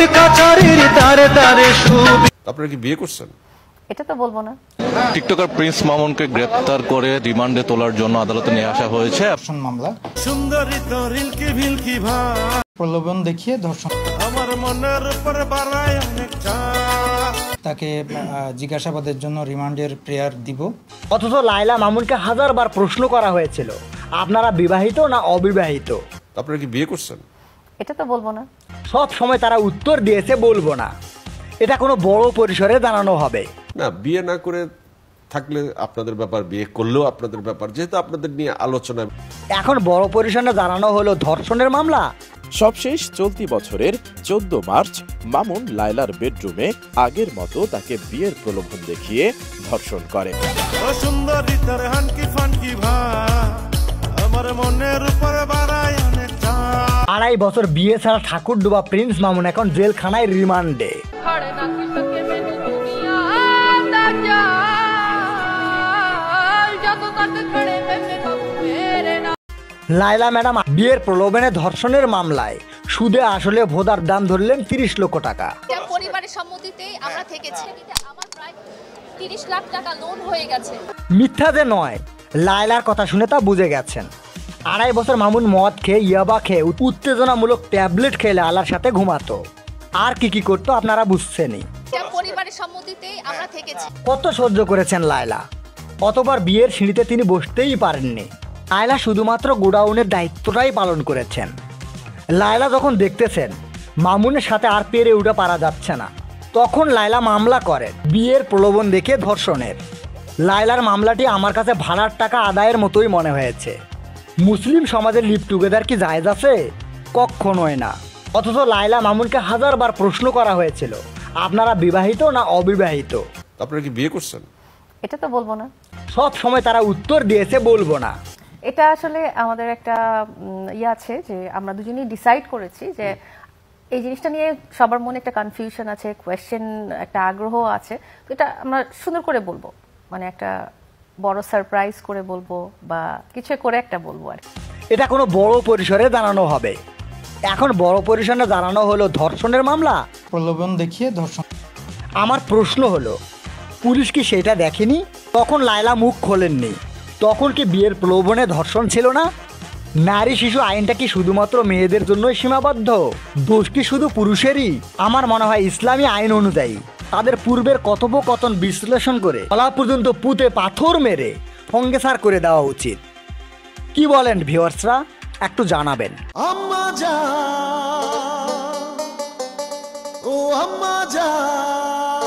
কাছারির তারে তারে আপনারা কি বিয়ে করছেন? এটা তো বলবো না। টিকটকার প্রিন্স মামুনকে গ্রেপ্তার করে রিমান্ডে তোলার জন্য আদালতে নিয়ে আসা হয়েছে। ধর্ষণ মামলা, সুন্দরী তরিলকি ভিলকি ভাই, প্রলোভন দেখিয়ে ধর্ষণ। আমার মনের উপর বাড়ায় অনেক চাপ। তাকে জিজ্ঞাসাবাদের জন্য রিমান্ডের প্রেয়ার দিব। অথচ লায়লা মামুনকে হাজারবার প্রশ্ন করা হয়েছিল, আপনারা বিবাহিত না অবিবাহিত? আপনারা কি বিয়ে করছেন? এটা তো বলবো না। সব সময় তারা উত্তর দিয়েছে বলবো না। এটা কোনো বড় পরিসরে জানানো হবে না। বিয়ে না করে থাকলে আপনাদের ব্যাপার, বিয়ে করলেও আপনাদের ব্যাপার, যেহেতু আপনাদের নিয়ে আলোচনা। এখন বড় পরিসরে জানানো হলো ধর্ষণের মামলা। সবশেষ চলতি বছরের 14 মার্চ মামুন লায়লার বেডরুমে আগের মতো তাকে বিয়ের প্রলোভন দেখিয়ে ধর্ষণ করে। আড়াই বছর বিয়ে ছাড়া ঠাকুরডোবা প্রিন্স মামুন এখন জেলখানায় রিমান্ডে। লায়লা ম্যাডাম বিয়ের প্রলোভনে ধর্ষণের মামলায় সুদে আসলে ভোদার দাম ধরলেন 30 লক্ষ টাকা। পরিবারের সম্মতিতে আমরা থেকেছি, আমার প্রায় 30 লাখ টাকা লোন হয়ে গেছে। মিথ্যা যে নয়, লায়লার কথা শুনে তা বুঝে গেছেন। আড়াই বছর মামুন মদ খেয়ে, ইয়াবা খেয়ে, উত্তেজনামূলক ট্যাবলেট খেয়ে লায়লার সাথে ঘুমাতো। আর কি কি করতো আপনারা বুঝছেনই। পরিবারের সম্মতিতে আমরা থেকেছি। কত সহ্য করেছেন লায়লা, কতবার বিয়ের সিঁড়িতে তিনি বসতেই পারেননি। লায়লা শুধুমাত্র গোডাউনের দায়িত্বটাই পালন করেছেন। লায়লা যখন দেখতেছেন মামুনের সাথে আর পেরে উঠে পারা যাচ্ছে না, তখন লায়লা মামলা করেন বিয়ের প্রলোভন দেখে ধর্ষণের। লায়লার মামলাটি আমার কাছে ভাড়ার টাকা আদায়ের মতোই মনে হয়েছে। মুসলিম সমাজের লিভ টুগেদার কি জায়েজ আছে? কখনোই না। অথচ লায়লা মামুনকে হাজারবার প্রশ্ন করা হয়েছিল, আপনারা বিবাহিত না অবিবাহিত? আপনারা কি বিয়ে করছেন? এটা তো বলবো না। সব সময় তারা উত্তর দিয়েছে বলবো না। এটা আসলে আমাদের একটা ইয়ে আছে যে আমরা দুজনেই ডিসাইড করেছি যে এই জিনিসটা নিয়ে সবার মনে একটা কনফিউশন আছে, কোয়েশ্চেন, একটা আগ্রহ আছে। তো এটা আমরা সুন্দর করে বলবো, মানে একটা বড় সারপ্রাইজ করে বলবো বা কিছু করে একটা বলবো আর কি। এটা কোনো বড় পরিসরে জানানো হবে। এখন বড় পরিসরে জানানো হলো ধর্ষণের মামলা, প্রলোভন দেখিয়ে ধর্ষণ। আমার প্রশ্ন হলো, পুলিশ কি সেটা দেখেনি? তখন লায়লা মুখ খোলেননি। তখন কি বিয়ের প্রলোভনে ধর্ষণ ছিল না? নারী শিশু আইনটা কি শুধুমাত্র মেয়েদের জন্যই সীমাবদ্ধ? দোষ কি শুধু পুরুষেরই? আমার মনে হয় ইসলামী আইন অনুযায়ী তাদের পূর্বের কথোপকথন বিশ্লেষণ করে গলা পর্যন্ত পুঁতে পাথর মেরে ফঙ্গেসার করে দেওয়া উচিত। কি বলেন ভিউয়ার্সরা, একটু জানাবেন। আম্মা জান, ও আম্মা জান।